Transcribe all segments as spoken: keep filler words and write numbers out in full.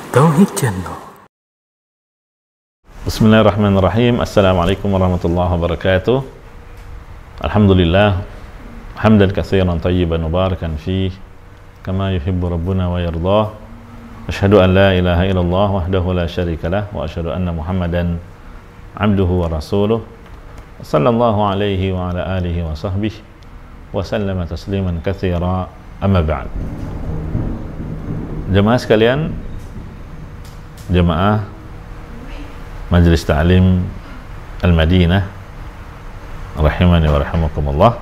Tauhid Channel. Bismillahirrahmanirrahim. Assalamualaikum warahmatullahi wabarakatuh. Alhamdulillah hamdan katsiran tayyiban mubarakan fih kama yuhibbu rabbuna wa yardah. Asyhadu an la ilaha illallah wahdahu la syarikalah wa asyhadu anna Muhammadan abduhu wa rasuluh. Sallallahu alaihi wa ala alihi wa sahbihi wa sallama tasliman katsira. Amma ba'd. Jemaah sekalian, jemaah Majelis Ta'lim Al-Madinah rahimani wa rahimakumullah.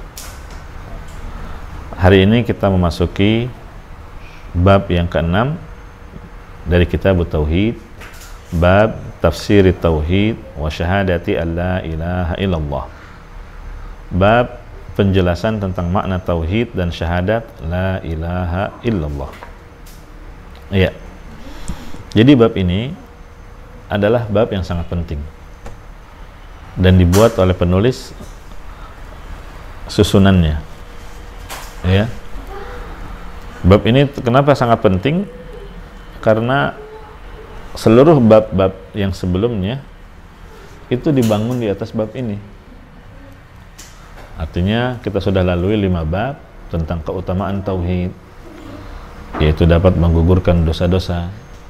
Hari ini kita memasuki bab yang keenam dari kitab Tauhid, bab tafsir Tauhid wa syahadati an la ilaha illallah. Bab penjelasan tentang makna Tauhid dan syahadat la ilaha illallah. Iya. Jadi bab ini adalah bab yang sangat penting dan dibuat oleh penulis susunannya. Ya. Bab ini kenapa sangat penting? Karena seluruh bab-bab yang sebelumnya itu dibangun di atas bab ini. Artinya kita sudah lalui lima bab tentang keutamaan tauhid, yaitu dapat menggugurkan dosa-dosa.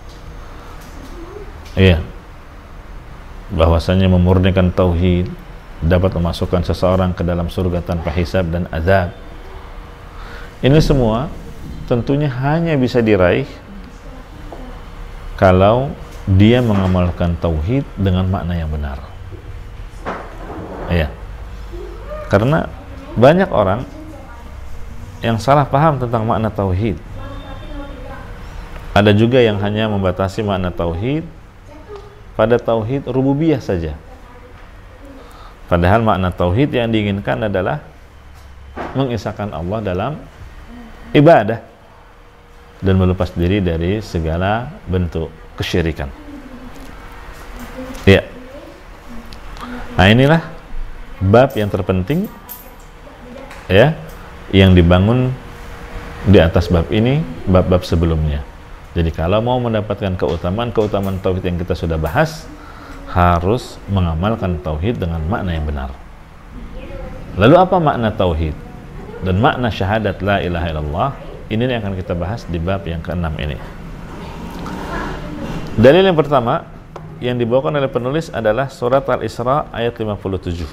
Iya, bahwasanya memurnikan tauhid dapat memasukkan seseorang ke dalam surga tanpa hisab dan azab. Ini semua tentunya hanya bisa diraih kalau dia mengamalkan tauhid dengan makna yang benar. Iya, karena banyak orang yang salah paham tentang makna tauhid. Ada juga yang hanya membatasi makna tauhid pada tauhid rububiyah saja. Padahal makna tauhid yang diinginkan adalah mengisahkan Allah dalam ibadah dan melepas diri dari segala bentuk kesyirikan. Ya. Nah, inilah bab yang terpenting ya, yang dibangun di atas bab ini, bab-bab sebelumnya. Jadi kalau mau mendapatkan keutamaan-keutamaan tauhid yang kita sudah bahas, harus mengamalkan tauhid dengan makna yang benar. Lalu apa makna tauhid dan makna syahadat la ilaha illallah? Ini yang akan kita bahas di bab yang keenam ini. Dalil yang pertama yang dibawakan oleh penulis adalah surat Al-Isra ayat lima puluh tujuh.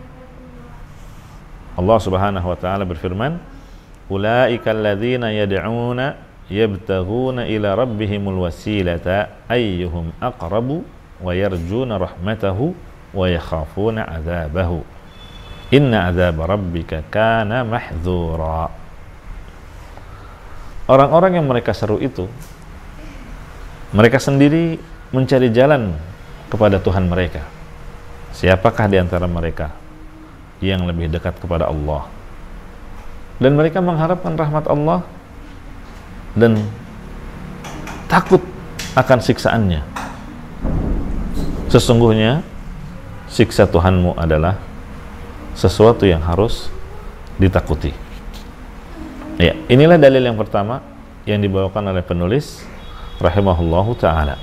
Allah Subhanahu wa taala berfirman, "Ulaikal ladzina yad'una yabtaghuna ila rabbihimul wasilata ayyuhum aqrabu wa yarjuna rahmatahu wa yakhafuna adzabahu inna adzab rabbika kana mahdzura." Orang-orang yang mereka seru itu, mereka sendiri mencari jalan kepada Tuhan mereka. Siapakah di antara mereka yang lebih dekat kepada Allah? Dan mereka mengharapkan rahmat Allah dan takut akan siksaannya. Sesungguhnya siksa Tuhanmu adalah sesuatu yang harus ditakuti. Ya, inilah dalil yang pertama yang dibawakan oleh penulis rahimahullahu ta'ala.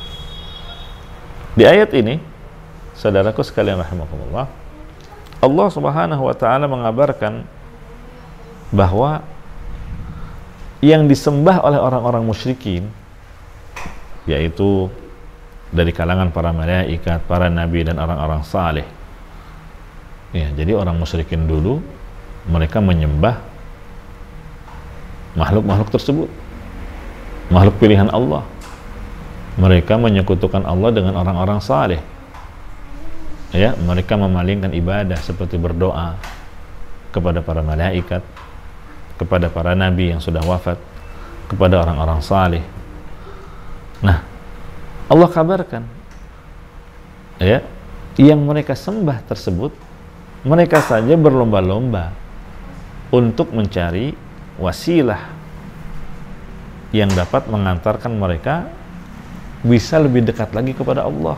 Di ayat ini, saudaraku sekalian rahimahullah, Allah Subhanahu wa ta'ala mengabarkan bahwa yang disembah oleh orang-orang musyrikin, yaitu dari kalangan para malaikat, para nabi dan orang-orang saleh. Ya, jadi orang musyrikin dulu mereka menyembah makhluk-makhluk tersebut, makhluk pilihan Allah. Mereka menyekutukan Allah dengan orang-orang saleh. Ya, mereka memalingkan ibadah seperti berdoa kepada para malaikat, kepada para nabi yang sudah wafat, kepada orang-orang saleh. Nah, Allah kabarkan ya, yang mereka sembah tersebut, mereka saja berlomba-lomba untuk mencari wasilah yang dapat mengantarkan mereka bisa lebih dekat lagi kepada Allah.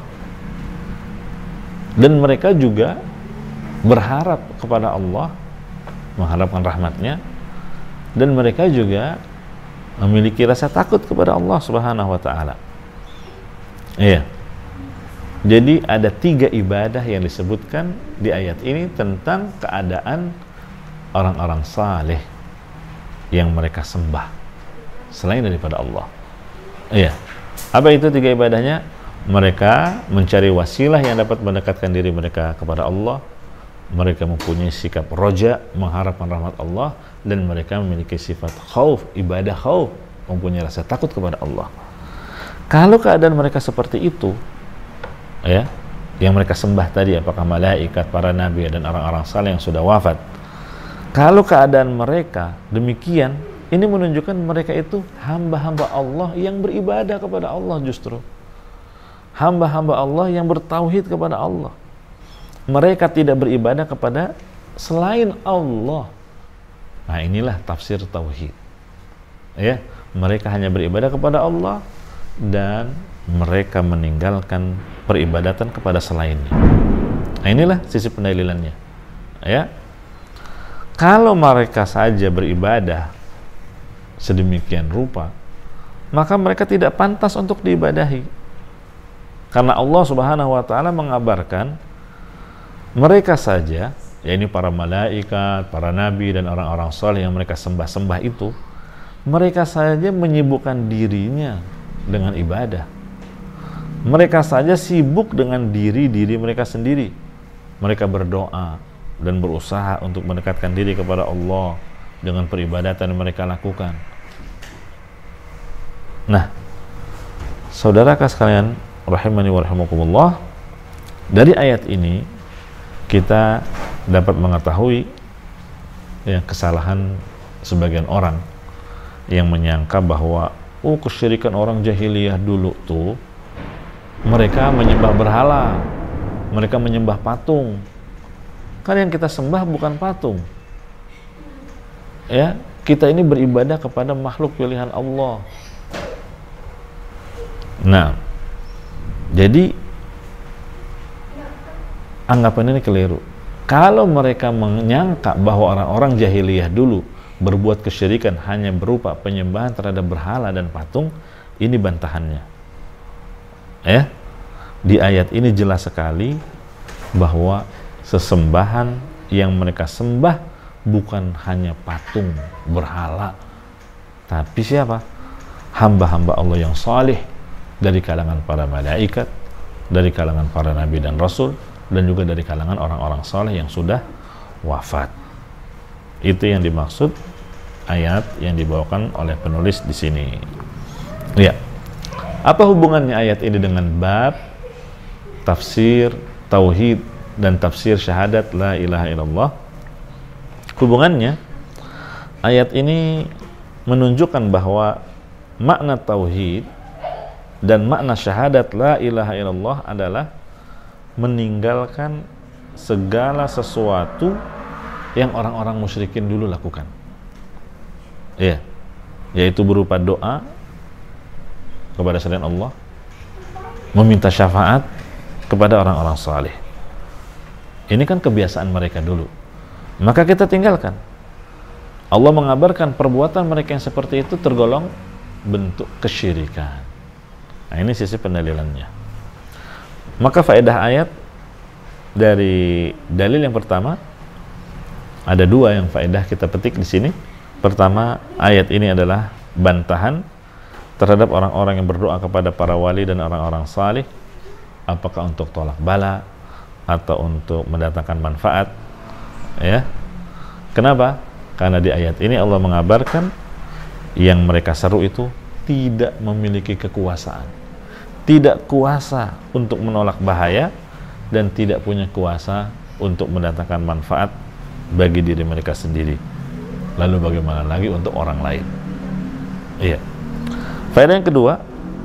Dan mereka juga berharap kepada Allah, mengharapkan rahmatnya, dan mereka juga memiliki rasa takut kepada Allah Subhanahu wa taala. Iya. Jadi ada tiga ibadah yang disebutkan di ayat ini tentang keadaan orang-orang saleh yang mereka sembah selain daripada Allah. Iya. Apa itu tiga ibadahnya? Mereka mencari wasilah yang dapat mendekatkan diri mereka kepada Allah. Mereka mempunyai sikap roja, mengharapkan rahmat Allah, dan mereka memiliki sifat khauf, ibadah khauf, mempunyai rasa takut kepada Allah. Kalau keadaan mereka seperti itu, ya, yang mereka sembah tadi, apakah malaikat, para nabi, dan orang-orang saleh yang sudah wafat, kalau keadaan mereka demikian, ini menunjukkan mereka itu hamba-hamba Allah yang beribadah kepada Allah, justru hamba-hamba Allah yang bertauhid kepada Allah. Mereka tidak beribadah kepada selain Allah. Nah, inilah tafsir tauhid. Ya, mereka hanya beribadah kepada Allah dan mereka meninggalkan peribadatan kepada selainnya. Nah, inilah sisi pendalilannya. Ya. Kalau mereka saja beribadah sedemikian rupa, maka mereka tidak pantas untuk diibadahi. Karena Allah Subhanahu wa taala mengabarkan mereka saja, yaitu para malaikat, para nabi, dan orang-orang saleh yang mereka sembah-sembah itu, mereka saja menyibukkan dirinya dengan ibadah. Mereka saja sibuk dengan diri-diri mereka sendiri. Mereka berdoa dan berusaha untuk mendekatkan diri kepada Allah dengan peribadatan yang mereka lakukan. Nah, saudara sekalian, rahimani wa rahimakumullah, dari ayat ini kita dapat mengetahui ya, kesalahan sebagian orang yang menyangka bahwa oh, kesyirikan orang jahiliyah dulu tuh mereka menyembah berhala, mereka menyembah patung. Kan yang kita sembah bukan patung. Ya, kita ini beribadah kepada makhluk pilihan Allah. Nah, jadi anggapan ini keliru. Kalau mereka menyangka bahwa orang-orang jahiliyah dulu berbuat kesyirikan hanya berupa penyembahan terhadap berhala dan patung, ini bantahannya. Ya, di ayat ini jelas sekali bahwa sesembahan yang mereka sembah bukan hanya patung, berhala, tapi siapa? Hamba-hamba Allah yang saleh dari kalangan para malaikat, dari kalangan para nabi dan rasul, dan juga dari kalangan orang-orang saleh yang sudah wafat. Itu yang dimaksud ayat yang dibawakan oleh penulis di sini. Ya. Apa hubungannya ayat ini dengan bab tafsir tauhid dan tafsir syahadat la ilaha illallah? Hubungannya, ayat ini menunjukkan bahwa makna tauhid dan makna syahadat la ilaha illallah adalah meninggalkan segala sesuatu yang orang-orang musyrikin dulu lakukan. Ya, yaitu berupa doa kepada selain Allah, meminta syafaat kepada orang-orang saleh. Ini kan kebiasaan mereka dulu. Maka kita tinggalkan. Allah mengabarkan perbuatan mereka yang seperti itu tergolong bentuk kesyirikan. Nah, ini sisi pendalilannya. Maka faedah ayat dari dalil yang pertama, ada dua yang faedah kita petik di sini. Pertama, ayat ini adalah bantahan terhadap orang-orang yang berdoa kepada para wali dan orang-orang saleh, apakah untuk tolak bala atau untuk mendatangkan manfaat. Ya, kenapa? Karena di ayat ini Allah mengabarkan yang mereka seru itu tidak memiliki kekuasaan, tidak kuasa untuk menolak bahaya, dan tidak punya kuasa untuk mendatangkan manfaat bagi diri mereka sendiri. Lalu bagaimana lagi untuk orang lain? Iya. Faedah yang kedua,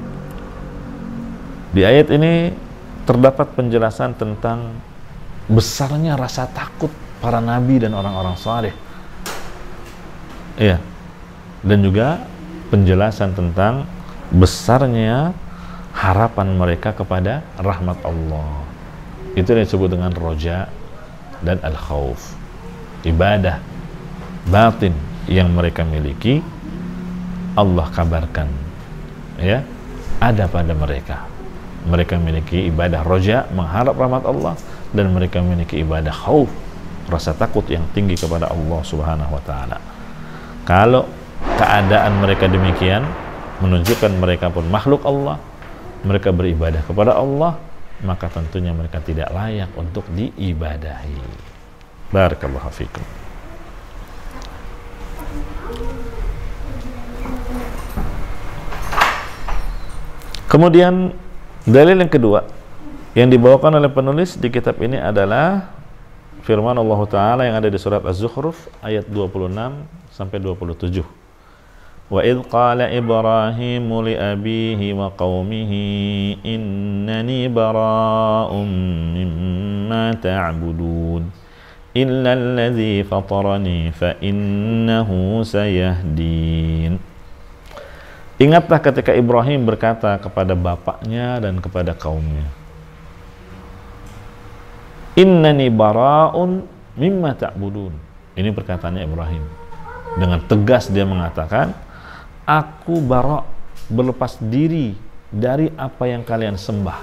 di ayat ini terdapat penjelasan tentang besarnya rasa takut para nabi dan orang-orang saleh. Iya. Dan juga penjelasan tentang besarnya harapan mereka kepada rahmat Allah. Itu yang disebut dengan roja dan al-khauf. Ibadah batin yang mereka miliki, Allah kabarkan, ya, ada pada mereka. Mereka memiliki ibadah roja, mengharap rahmat Allah, dan mereka memiliki ibadah khauf, rasa takut yang tinggi kepada Allah Subhanahu wa taala. Kalau keadaan mereka demikian, menunjukkan mereka pun makhluk Allah, mereka beribadah kepada Allah, maka tentunya mereka tidak layak untuk diibadahi. Barakallahu fikum. Kemudian dalil yang kedua yang dibawakan oleh penulis di kitab ini adalah firman Allah Ta'ala yang ada di surat Az-Zukhruf ayat dua puluh enam sampai dua puluh tujuh. Wa idh qala Ibrahimu li abihi wa qawmihi innani bara'um mimma ta'budun illa alladhi fatarani fa innahu sayahdin. Ingatlah ketika Ibrahim berkata kepada bapaknya dan kepada kaumnya, innani bara'un mimma ta'budun. Ini perkataannya Ibrahim. Dengan tegas dia mengatakan, aku bara', berlepas diri dari apa yang kalian sembah.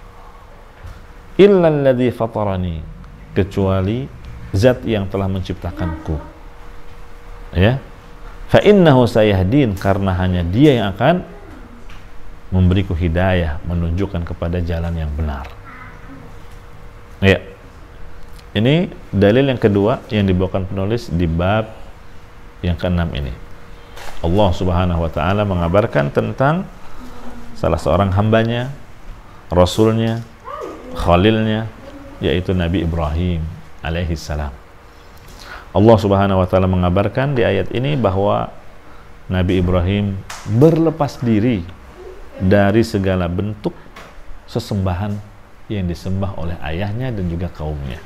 Illa alladhi fatarani, kecuali zat yang telah menciptakanku. Ya. Fa innahu sayahdin, karena hanya dia yang akan memberiku hidayah, menunjukkan kepada jalan yang benar. Ya. Ini dalil yang kedua yang dibawakan penulis di bab yang keenam ini. Allah Subhanahu wa taala mengabarkan tentang salah seorang hambanya, rasulnya, khalilnya, yaitu Nabi Ibrahim alaihi salam. Allah Subhanahu wa taala mengabarkan di ayat ini bahwa Nabi Ibrahim berlepas diri dari segala bentuk sesembahan yang disembah oleh ayahnya dan juga kaumnya.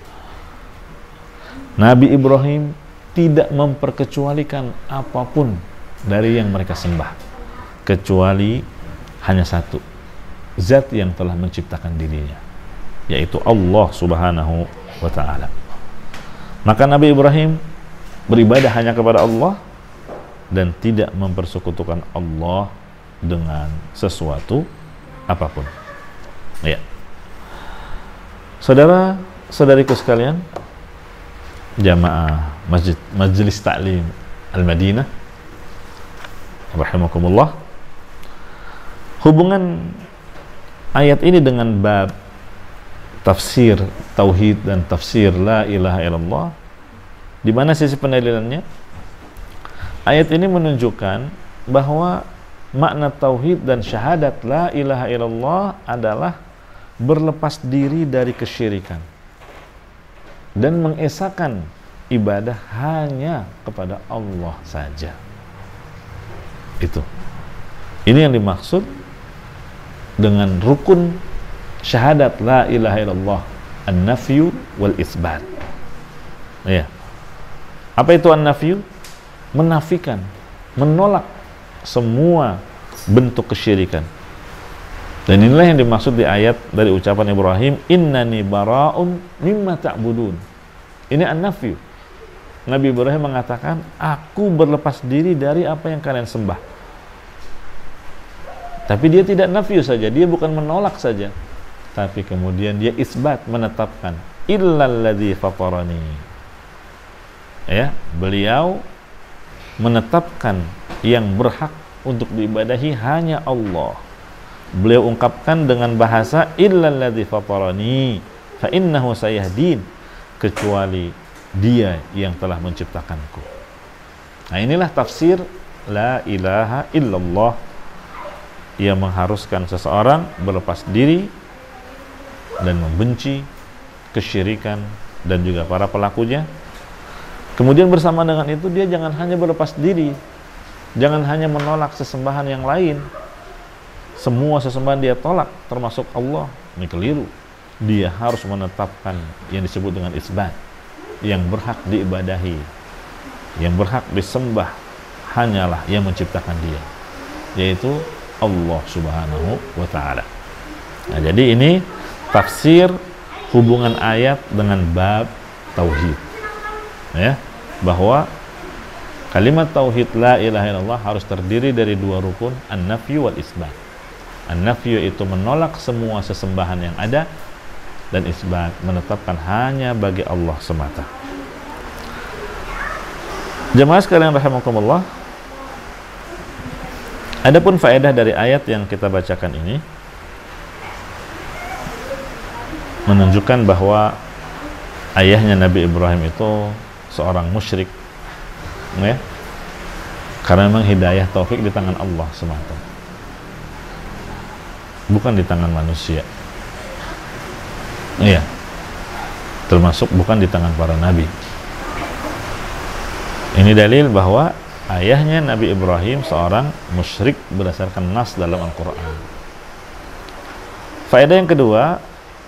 Nabi Ibrahim tidak memperkecualikan apapun dari yang mereka sembah, kecuali hanya satu, zat yang telah menciptakan dirinya, yaitu Allah Subhanahu wa ta'ala. Maka Nabi Ibrahim beribadah hanya kepada Allah dan tidak mempersekutukan Allah dengan sesuatu apapun. Ya. Saudara, saudariku sekalian, jamaah Masjid Majelis Ta'lim Al-Madinah rahimakumullah, hubungan ayat ini dengan bab tafsir tauhid dan tafsir la ilaha illallah, di mana sisi pendalilannya? Ayat ini menunjukkan bahwa makna tauhid dan syahadat la ilaha illallah adalah berlepas diri dari kesyirikan dan mengesahkan ibadah hanya kepada Allah saja. Itu. Ini yang dimaksud dengan rukun syahadat la ilaha illallah, an-nafyu wal isbat. Ya. Apa itu an-nafyu? Menafikan, menolak semua bentuk kesyirikan. Dan inilah yang dimaksud di ayat dari ucapan Ibrahim, innani bara'un mimma ta'budun. Ini an-nafyu. Nabi Ibrahim mengatakan, aku berlepas diri dari apa yang kalian sembah. Tapi dia tidak nafyu saja, dia bukan menolak saja, tapi kemudian dia isbat, menetapkan, illalladzi fatarani. Ya, beliau menetapkan yang berhak untuk diibadahi hanya Allah. Beliau ungkapkan dengan bahasa illalladzi fatarani fa innahu sayahdin, kecuali dia yang telah menciptakanku. Nah, inilah tafsir la ilaha illallah yang mengharuskan seseorang berlepas diri dan membenci kesyirikan dan juga para pelakunya. Kemudian bersama dengan itu dia jangan hanya berlepas diri, jangan hanya menolak sesembahan yang lain. Semua sesembahan dia tolak, termasuk Allah. Ini keliru. Dia harus menetapkan yang disebut dengan isbat, yang berhak diibadahi, yang berhak disembah hanyalah yang menciptakan dia, yaitu Allah Subhanahu wa ta'ala. Nah, jadi ini tafsir hubungan ayat dengan bab tauhid, ya, bahwa Kalimat tauhid la ilaha illallah harus terdiri dari dua rukun, an-nafyu wal isbat. An-nafyu itu menolak semua sesembahan yang ada, dan isbat menetapkan hanya bagi Allah semata. Jemaah sekalian rahimakumullah, adapun faedah dari ayat yang kita bacakan ini menunjukkan bahwa ayahnya Nabi Ibrahim itu seorang musyrik, ya, karena memang hidayah taufik di tangan Allah semata, bukan di tangan manusia. Iya, termasuk bukan di tangan para nabi. Ini dalil bahwa ayahnya Nabi Ibrahim seorang musyrik berdasarkan nas dalam Al-Quran. Faedah yang kedua,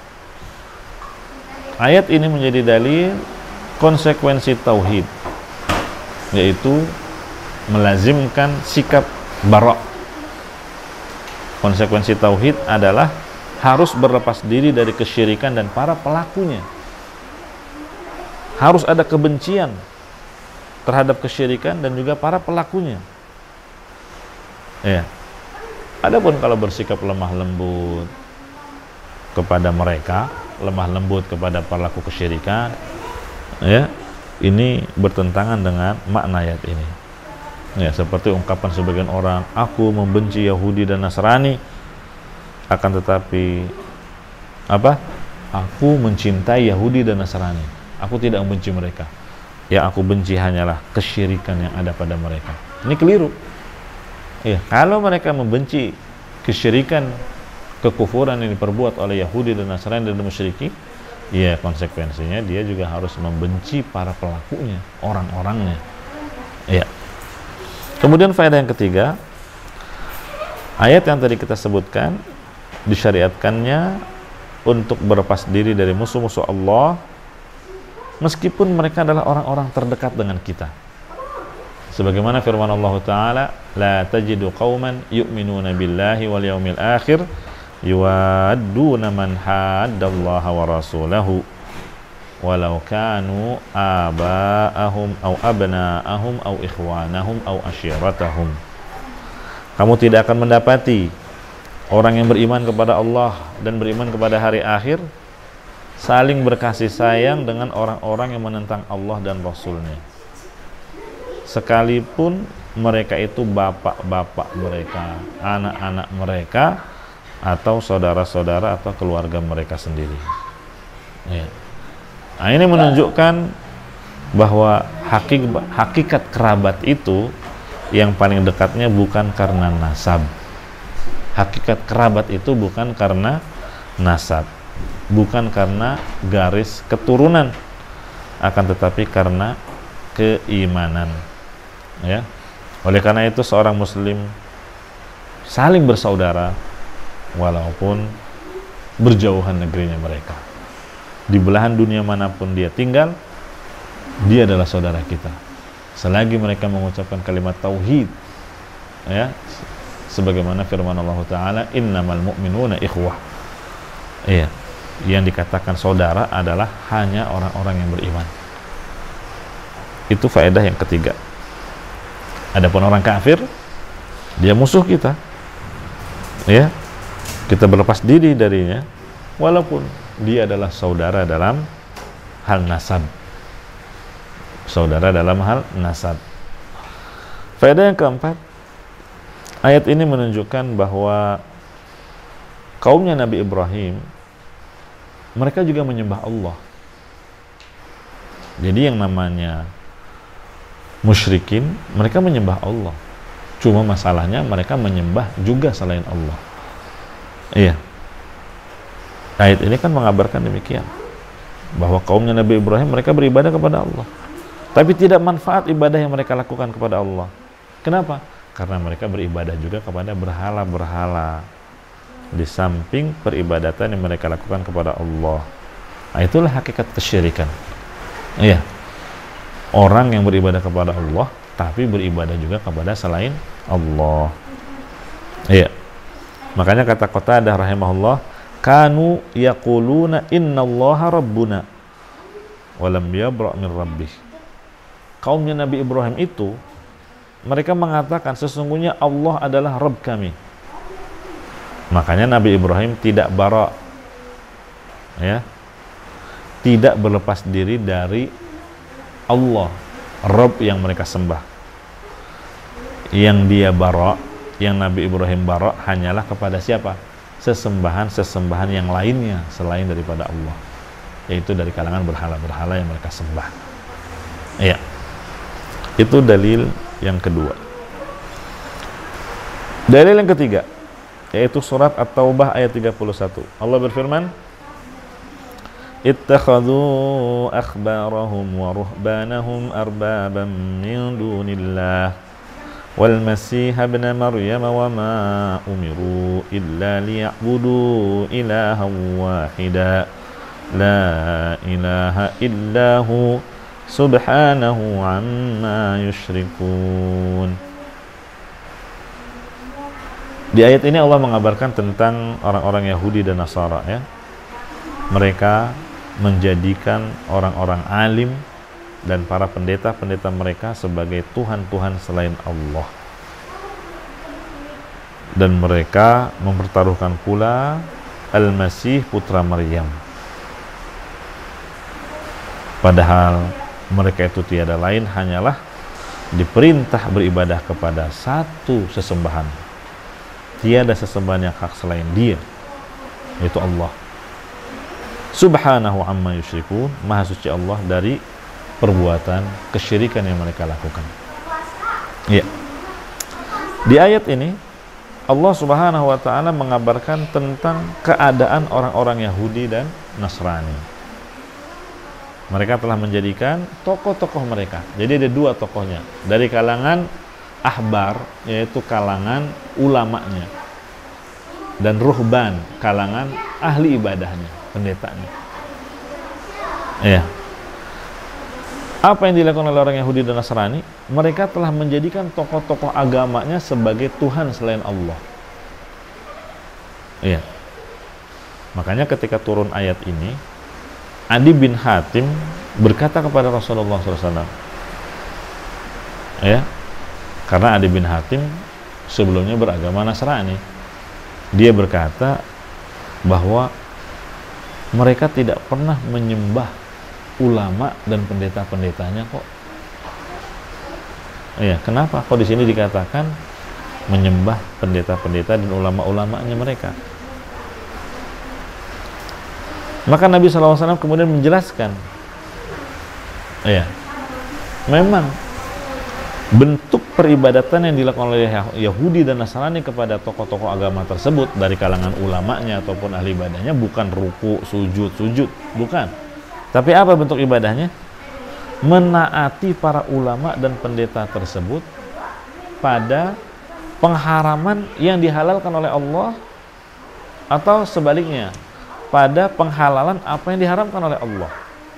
ayat ini menjadi dalil konsekuensi tauhid, yaitu melazimkan sikap bara'. Konsekuensi tauhid adalah harus berlepas diri dari kesyirikan dan para pelakunya. Harus ada kebencian terhadap kesyirikan dan juga para pelakunya. Ya. Adapun kalau bersikap lemah lembut kepada mereka, lemah lembut kepada pelaku kesyirikan, ya, ini bertentangan dengan makna ayat ini. Ya, seperti ungkapan sebagian orang, aku membenci Yahudi dan Nasrani, akan tetapi apa? Aku mencintai Yahudi dan Nasrani. Aku tidak membenci mereka. Yang aku benci hanyalah kesyirikan yang ada pada mereka. Ini keliru. Ya, kalau mereka membenci kesyirikan, kekufuran yang diperbuat oleh Yahudi dan Nasrani dan musyrikin, ya konsekuensinya dia juga harus membenci para pelakunya, orang-orangnya. Ya. Kemudian faedah yang ketiga, ayat yang tadi kita sebutkan disyariatkannya untuk berlepas diri dari musuh-musuh Allah meskipun mereka adalah orang-orang terdekat dengan kita. Sebagaimana firman Allah Ta'ala, la tajidu qauman yu'minuna billahi wal yawmil akhir yuwadduna man haddallaha wa rasulahu walau kanu aba'ahum au abna'ahum au ikhwanahum au asyiratahum. Kamu tidak akan mendapati orang yang beriman kepada Allah dan beriman kepada hari akhir saling berkasih sayang dengan orang-orang yang menentang Allah dan Rasulnya, sekalipun mereka itu bapak-bapak mereka, anak-anak mereka, atau saudara-saudara atau keluarga mereka sendiri. Ya. Nah, ini menunjukkan bahwa hakikat, hakikat kerabat itu yang paling dekatnya bukan karena nasab. Hakikat kerabat itu bukan karena nasab, bukan karena garis keturunan, akan tetapi karena keimanan. Ya. Oleh karena itu seorang muslim saling bersaudara walaupun berjauhan negerinya mereka. Di belahan dunia manapun dia tinggal, dia adalah saudara kita. Selagi mereka mengucapkan kalimat tauhid, ya, sebagaimana firman Allah Ta'ala, innamal mu'minuna ikhwah. Iya, yang dikatakan saudara adalah hanya orang-orang yang beriman. Itu faedah yang ketiga. Adapun orang kafir, dia musuh kita. Ya, kita berlepas diri darinya, walaupun dia adalah saudara dalam hal nasab. Saudara dalam hal nasab. Faedah yang keempat, ayat ini menunjukkan bahwa kaumnya Nabi Ibrahim, mereka juga menyembah Allah. Jadi yang namanya musyrikin, mereka menyembah Allah. Cuma masalahnya mereka menyembah juga selain Allah. Iya. Ayat ini kan mengabarkan demikian, bahwa kaumnya Nabi Ibrahim mereka beribadah kepada Allah, tapi tidak manfaat ibadah yang mereka lakukan kepada Allah. Kenapa? Karena mereka beribadah juga kepada berhala-berhala di samping peribadatan yang mereka lakukan kepada Allah. Nah, itulah hakikat kesyirikan. Iya. Orang yang beribadah kepada Allah tapi beribadah juga kepada selain Allah. Iya. Makanya kata Qatadah rahimahullah, kanu yaquluna innallaha rabbuna wa lam yabra' min rabbih. Kaumnya Nabi Ibrahim itu mereka mengatakan sesungguhnya Allah adalah Rabb kami. Makanya Nabi Ibrahim tidak bara, ya, tidak berlepas diri dari Allah, Rabb yang mereka sembah. Yang dia bara, yang Nabi Ibrahim bara hanyalah kepada siapa? Sesembahan-sesembahan yang lainnya selain daripada Allah, yaitu dari kalangan berhala-berhala yang mereka sembah. Iya. Itu dalil yang kedua. Dalil yang ketiga, yaitu surat At-Taubah ayat tiga puluh satu. Allah berfirman, ittakhadhu akhbarahum wa ruhbanahum arbaban min dunillah wal masih ibn maryam wa ma umiru illa liya'budu ilahan wahida la ilaha illahu subhanahu amma yushrikun. Di ayat ini Allah mengabarkan tentang orang-orang Yahudi dan Nasara, ya. Mereka menjadikan orang-orang alim dan para pendeta-pendeta mereka sebagai Tuhan-Tuhan selain Allah. Dan mereka mempertaruhkan pula Al-Masih putra Maryam. Padahal mereka itu tiada lain hanyalah diperintah beribadah kepada satu sesembahan. Tiada sesembahan yang hak selain Dia, yaitu Allah. Subhanahu amma yusyrikun, maha suci Allah dari perbuatan kesyirikan yang mereka lakukan. Ya. Di ayat ini Allah Subhanahu wa taala mengabarkan tentang keadaan orang-orang Yahudi dan Nasrani. Mereka telah menjadikan tokoh-tokoh mereka. Jadi ada dua tokohnya. Dari kalangan ahbar, yaitu kalangan ulamanya, dan ruhban, kalangan ahli ibadahnya, pendetanya. Ya. Apa yang dilakukan oleh orang Yahudi dan Nasrani? Mereka telah menjadikan tokoh-tokoh agamanya sebagai Tuhan selain Allah. Iya. Makanya ketika turun ayat ini, Adi bin Hatim berkata kepada Rasulullah shallallahu alaihi wasallam, ya, karena Adi bin Hatim sebelumnya beragama Nasrani. Dia berkata bahwa mereka tidak pernah menyembah ulama dan pendeta-pendetanya kok. Ya, kenapa? Kok di sini dikatakan menyembah pendeta-pendeta dan ulama-ulamanya mereka? Maka Nabi shallallahu alaihi wasallam kemudian menjelaskan, ya, memang bentuk peribadatan yang dilakukan oleh Yahudi dan Nasrani kepada tokoh-tokoh agama tersebut dari kalangan ulamanya ataupun ahli ibadahnya bukan ruku, sujud, sujud, bukan. Tapi apa bentuk ibadahnya? Menaati para ulama dan pendeta tersebut pada pengharaman yang dihalalkan oleh Allah, atau sebaliknya, pada penghalalan apa yang diharamkan oleh Allah.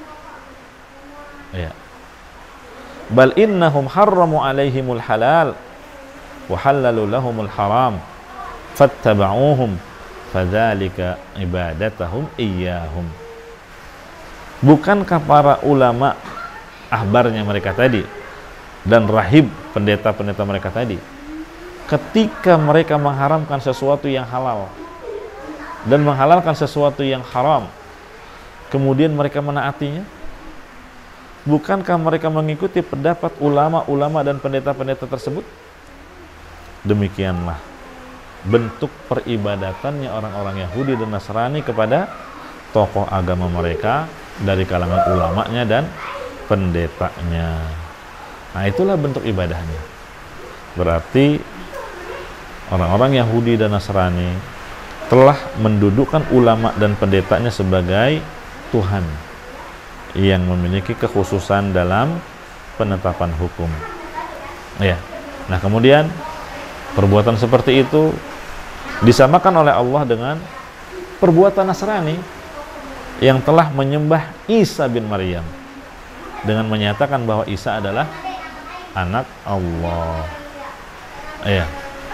Ya. Bal innahum harramu alaihimul halal wa halalu lahumul haram fattaba'uhum fadzalika ibadatahum iyyahum. Bukankah para ulama ahbarnya mereka tadi dan rahib pendeta-pendeta mereka tadi, ketika mereka mengharamkan sesuatu yang halal dan menghalalkan sesuatu yang haram, kemudian mereka menaatinya, bukankah mereka mengikuti pendapat ulama-ulama dan pendeta-pendeta tersebut? Demikianlah bentuk peribadatannya orang-orang Yahudi dan Nasrani kepada tokoh agama mereka dari kalangan ulamanya dan pendetanya. Nah, itulah bentuk ibadahnya. Berarti orang-orang Yahudi dan Nasrani telah mendudukkan ulama dan pendetanya sebagai Tuhan yang memiliki kekhususan dalam penetapan hukum. Ya. Nah, kemudian perbuatan seperti itu disamakan oleh Allah dengan perbuatan Nasrani yang telah menyembah Isa bin Maryam dengan menyatakan bahwa Isa adalah anak Allah. Ya.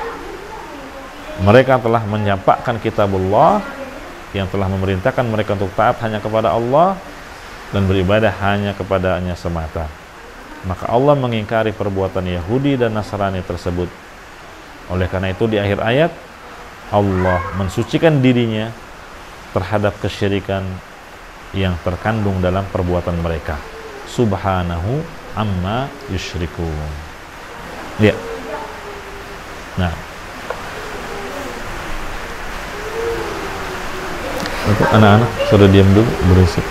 Mereka telah menyampaikan kitabullah yang telah memerintahkan mereka untuk taat hanya kepada Allah dan beribadah hanya kepadanya semata. Maka Allah mengingkari perbuatan Yahudi dan Nasrani tersebut. Oleh karena itu di akhir ayat Allah mensucikan dirinya terhadap kesyirikan yang terkandung dalam perbuatan mereka. Subhanahu amma yusyrikun. Ya. Nah, untuk anak-anak sudah diam dulu, berisik.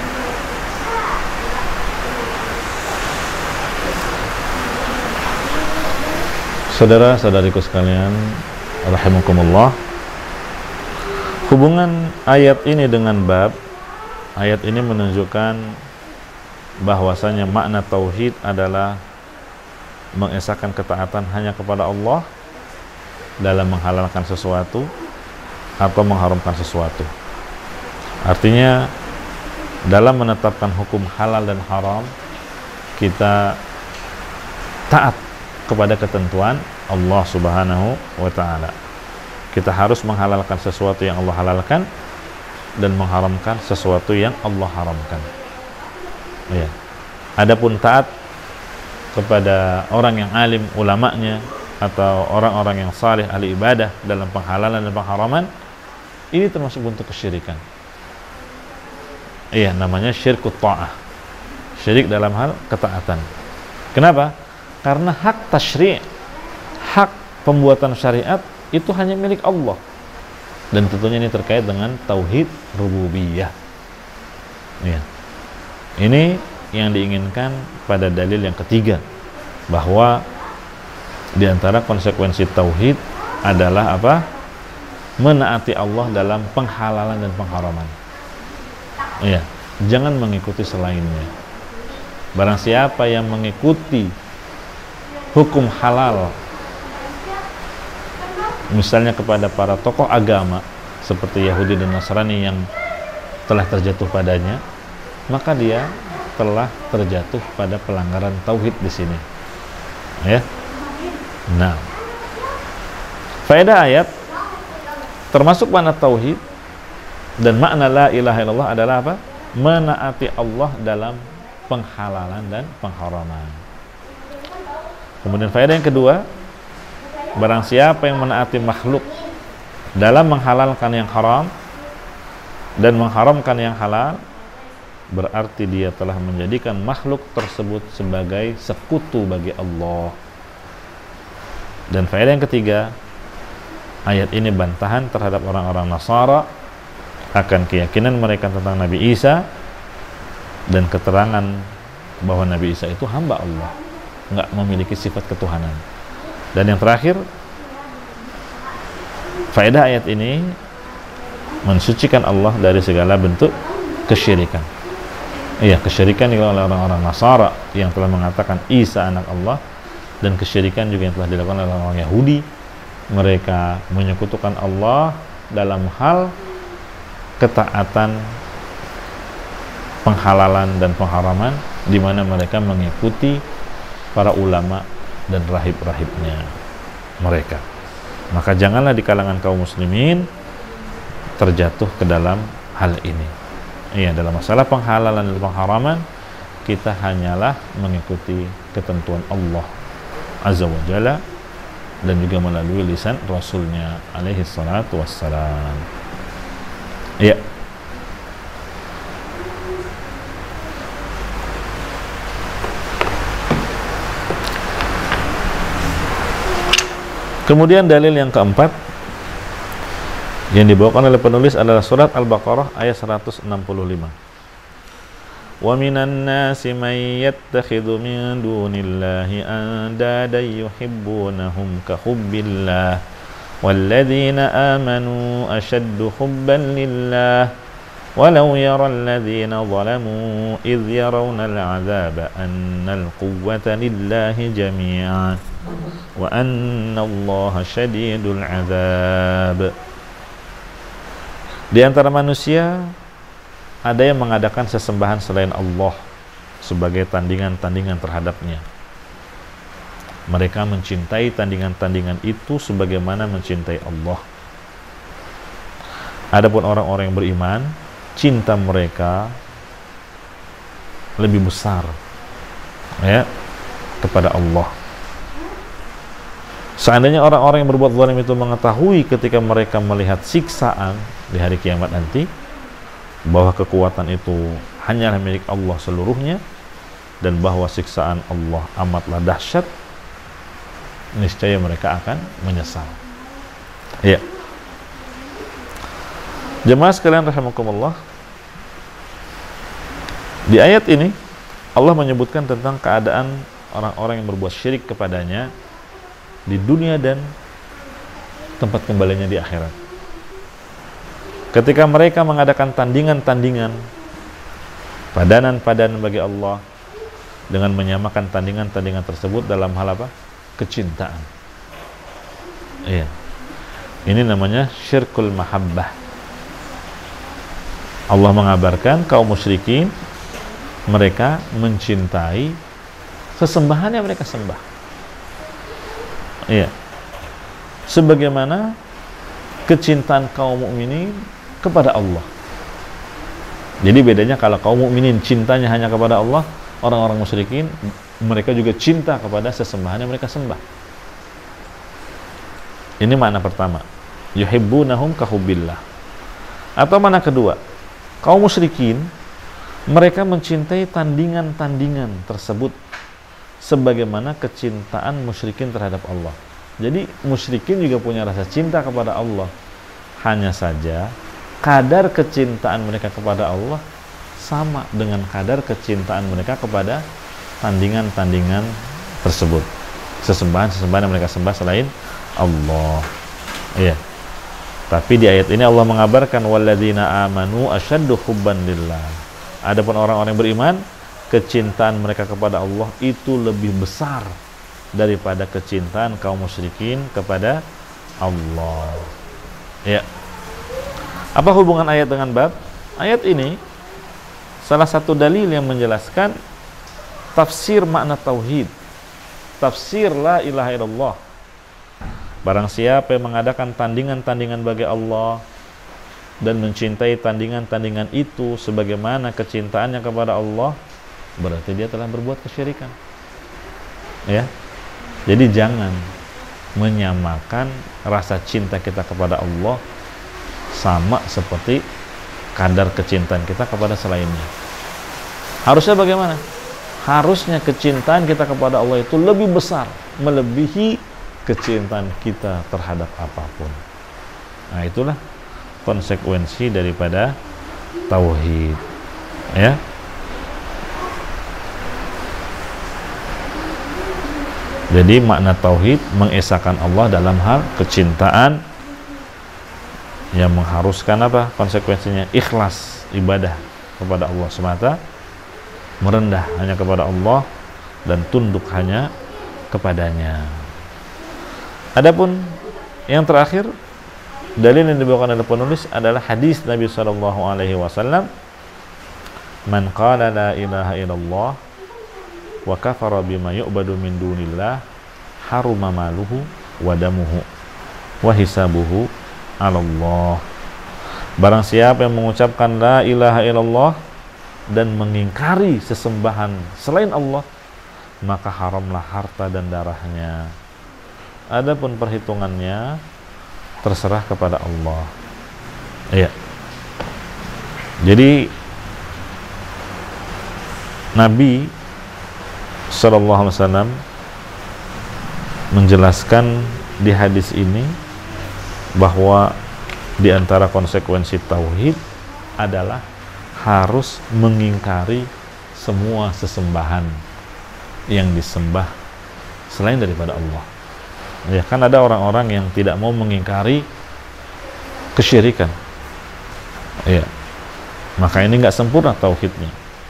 Saudara-saudariku sekalian, rahimakumullah. Hubungan ayat ini dengan bab, ayat ini menunjukkan bahwasanya makna tauhid adalah mengesahkan ketaatan hanya kepada Allah dalam menghalalkan sesuatu atau mengharamkan sesuatu. Artinya dalam menetapkan hukum halal dan haram, kita taat kepada ketentuan Allah Subhanahu wa ta'ala. Kita harus menghalalkan sesuatu yang Allah halalkan dan mengharamkan sesuatu yang Allah haramkan. Ya. Adapun taat kepada orang yang alim, ulamanya, atau orang-orang yang saleh ahli ibadah dalam penghalalan dan pengharaman, ini termasuk bentuk kesyirikan. Iya, namanya syirkut ta'ah. Syirik dalam hal ketaatan. Kenapa? Karena hak tasyri', hak pembuatan syariat itu hanya milik Allah. Dan tentunya ini terkait dengan tauhid rububiyah. Ya. Ini yang diinginkan pada dalil yang ketiga, bahwa di antara konsekuensi tauhid adalah apa? Menaati Allah dalam penghalalan dan pengharaman. Ya, jangan mengikuti selainnya. Barang siapa yang mengikuti hukum halal, misalnya kepada para tokoh agama seperti Yahudi dan Nasrani yang telah terjatuh padanya, maka dia telah terjatuh pada pelanggaran tauhid di sini. Ya. Nah, faedah ayat termasuk makna tauhid dan makna la ilaha illallah adalah apa? Menaati Allah dalam penghalalan dan pengharaman. Kemudian faedah yang kedua, barang siapa yang menaati makhluk dalam menghalalkan yang haram dan mengharamkan yang halal, berarti dia telah menjadikan makhluk tersebut sebagai sekutu bagi Allah. Dan faedah yang ketiga, ayat ini bantahan terhadap orang-orang Nasara akan keyakinan mereka tentang Nabi Isa dan keterangan bahwa Nabi Isa itu hamba Allah, nggak memiliki sifat ketuhanan. Dan yang terakhir, faedah ayat ini mensucikan Allah dari segala bentuk kesyirikan. Iya, kesyirikan juga oleh orang-orang Nasara yang telah mengatakan Isa anak Allah, dan kesyirikan juga yang telah dilakukan oleh orang Yahudi. Mereka menyekutukan Allah dalam hal ketaatan, penghalalan dan pengharaman, di mana mereka mengikuti para ulama dan rahib-rahibnya mereka. Maka janganlah di kalangan kaum muslimin terjatuh ke dalam hal ini. Iya, dalam masalah penghalalan dan pengharaman, kita hanyalah mengikuti ketentuan Allah Azza wa Jalla dan juga melalui lisan Rasulnya alaihi salatu wassalam. Iya. Kemudian dalil yang keempat yang dibawakan oleh penulis adalah surat Al-Baqarah ayat seratus enam puluh lima. Wa minan nasi may yattakhidhu min dunillahi andadan yuhibbunahum ka hubbillah walladzina amanu ashaddu hubban lillah walau yara alladhina zalamu idh yarawna al'adzaba anna al-quwwata lillahi jami'an wa anna allaha syadidul 'adzab. Di antara manusia ada yang mengadakan sesembahan selain Allah sebagai tandingan-tandingan terhadapnya. Mereka mencintai tandingan-tandingan itu sebagaimana mencintai Allah. Adapun orang-orang yang beriman, cinta mereka lebih besar, ya, kepada Allah. Seandainya orang-orang yang berbuat zalim itu mengetahui ketika mereka melihat siksaan di hari kiamat nanti, bahwa kekuatan itu hanyalah milik Allah seluruhnya, dan bahwa siksaan Allah amatlah dahsyat, niscaya mereka akan menyesal. Ya. Jemaah sekalian rahimakumullah, di ayat ini Allah menyebutkan tentang keadaan orang-orang yang berbuat syirik kepadanya di dunia dan tempat kembalinya di akhirat. Ketika mereka mengadakan tandingan-tandingan, padanan-padanan bagi Allah, dengan menyamakan tandingan-tandingan tersebut dalam hal apa? Kecintaan. Iya. Ini namanya syirkul mahabbah. Allah mengabarkan kaum musyrikin, mereka mencintai sesembahan yang mereka sembah. Iya. Sebagaimana kecintaan kaum mukminin kepada Allah. Jadi bedanya kalau kaum mukminin cintanya hanya kepada Allah, orang-orang musyrikin mereka juga cinta kepada sesembahan yang mereka sembah. Ini makna pertama. Yuhibbunahum kahubbillah. Atau makna kedua, kaum musyrikin mereka mencintai tandingan-tandingan tersebut sebagaimana kecintaan musyrikin terhadap Allah. Jadi musyrikin juga punya rasa cinta kepada Allah. Hanya saja kadar kecintaan mereka kepada Allah sama dengan kadar kecintaan mereka kepada tandingan-tandingan tersebut, sesembahan-sesembahan yang mereka sembah selain Allah. Iya. Tapi di ayat ini Allah mengabarkan walladzina amanu asyaddu hubban lillah. Adapun orang-orang yang beriman, kecintaan mereka kepada Allah itu lebih besar daripada kecintaan kaum musyrikin kepada Allah. Ya. Apa hubungan ayat dengan bab? Ayat ini salah satu dalil yang menjelaskan tafsir makna tauhid, tafsir la ilaha illallah. Barang siapa yang mengadakan tandingan-tandingan bagi Allah dan mencintai tandingan-tandingan itu sebagaimana kecintaannya kepada Allah, berarti dia telah berbuat kesyirikan. Ya. Jadi jangan menyamakan rasa cinta kita kepada Allah sama seperti kadar kecintaan kita kepada selainnya. Harusnya bagaimana? Harusnya kecintaan kita kepada Allah itu lebih besar, melebihi kecintaan kita terhadap apapun. Nah, itulah konsekuensi daripada tauhid. Ya. Jadi makna tauhid mengesahkan Allah dalam hal kecintaan yang mengharuskan apa? Konsekuensinya ikhlas ibadah kepada Allah semata, merendah hanya kepada Allah dan tunduk hanya kepadanya. Adapun yang terakhir, dalil yang dibawakan oleh penulis adalah hadis Nabi sallallahu alaihi wasallam, "Man qala la ilaha illallah wa kafara bima yu'badu min dunillah haruma maluhu wa damuhu wa hisabuhu 'ala Allah." Barang siapa yang mengucapkan la ilaha illallah dan mengingkari sesembahan selain Allah, maka haramlah harta dan darahnya. Adapun perhitungannya terserah kepada Allah. Iya. Jadi Nabi sallallahu alaihi wasallam menjelaskan di hadis ini bahwa di antara konsekuensi tauhid adalah harus mengingkari semua sesembahan yang disembah selain daripada Allah. Ya, kan ada orang-orang yang tidak mau mengingkari kesyirikan. Ya. Maka ini nggak sempurna tauhidnya.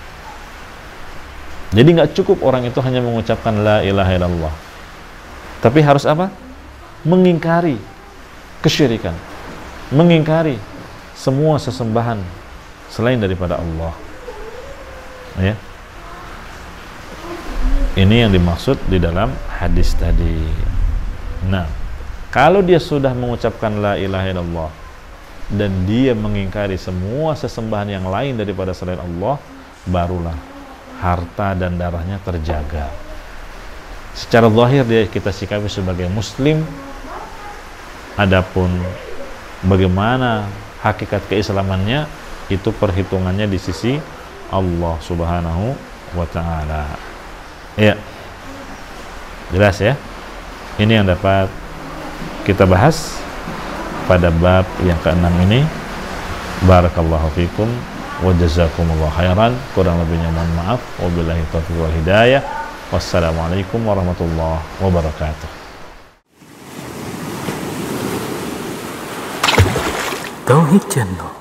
Jadi nggak cukup orang itu hanya mengucapkan la ilaha illallah. Tapi harus apa? Mengingkari kesyirikan. Mengingkari semua sesembahan selain daripada Allah. Ya. Ini yang dimaksud di dalam hadis tadi. Nah, kalau dia sudah mengucapkan la ilaha illallah dan dia mengingkari semua sesembahan yang lain daripada selain Allah, barulah harta dan darahnya terjaga. secara zahir dia kita sikapi sebagai muslim. Adapun bagaimana hakikat keislamannya, itu perhitungannya di sisi Allah Subhanahu wa ta'ala. Ya, jelas ya. Ini yang dapat kita bahas pada bab yang keenam ini. Barakallahu fikum wa jazakumullah khairan. Kurang lebihnya mohon maaf. Wabillahi taufiq wal hidayah. Wassalamualaikum warahmatullahi wabarakatuh. Tauhid Channel.